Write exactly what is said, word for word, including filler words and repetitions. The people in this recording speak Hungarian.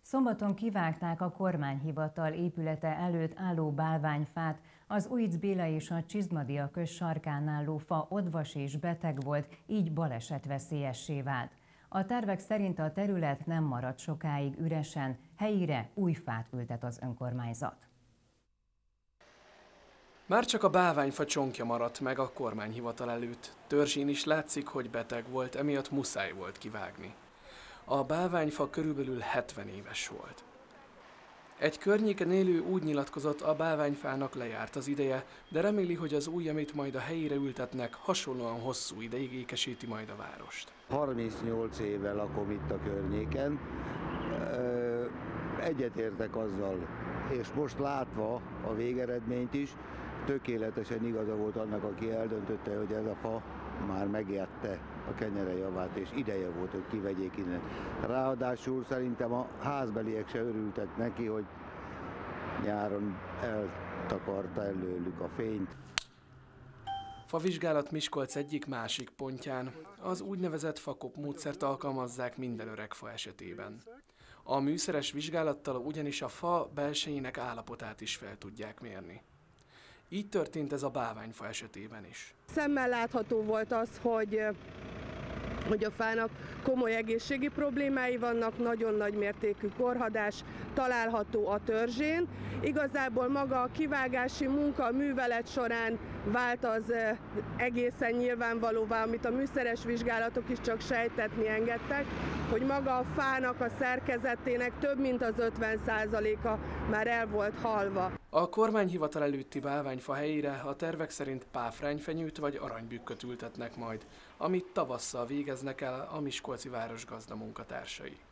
Szombaton kivágták a kormányhivatal épülete előtt álló bálványfát, az Újc Béla és a Csizmadia köz sarkán álló fa odvas és beteg volt, így balesetveszélyessé vált. A tervek szerint a terület nem marad sokáig üresen, helyére új fát ültet az önkormányzat. Már csak a bálványfa csonkja maradt meg a kormányhivatal előtt. Törzsén is látszik, hogy beteg volt, emiatt muszáj volt kivágni. A bálványfa körülbelül hetven éves volt. Egy környéken élő úgy nyilatkozott, a bálványfának lejárt az ideje, de reméli, hogy az új, amit majd a helyére ültetnek, hasonlóan hosszú ideig ékesíti majd a várost. harmincnyolc éve lakom itt a környéken, egyetértek azzal, és most látva a végeredményt is, tökéletesen igaza volt annak, aki eldöntötte, hogy ez a fa már megérte a kenyere javát, és ideje volt, hogy kivegyék innen. Ráadásul szerintem a házbeliek se örültek neki, hogy nyáron eltakarta előlük a fényt. Favizsgálat Miskolc egyik másik pontján. Az úgynevezett fakop módszert alkalmazzák minden öreg fa esetében. A műszeres vizsgálattal ugyanis a fa belsejének állapotát is fel tudják mérni. Így történt ez a bálványfa esetében is. Szemmel látható volt az, hogy, hogy a fának komoly egészségi problémái vannak, nagyon nagy mértékű korhadás található a törzsén. Igazából maga a kivágási munka, a művelet során vált az egészen nyilvánvalóvá, amit a műszeres vizsgálatok is csak sejtetni engedtek, hogy maga a fának a szerkezetének több mint az ötven százaléka már el volt halva. A kormányhivatal előtti bálványfa helyére a tervek szerint páfrányfenyőt vagy aranybükköt ültetnek majd, amit tavasszal végeznek el a miskolci városgazda munkatársai.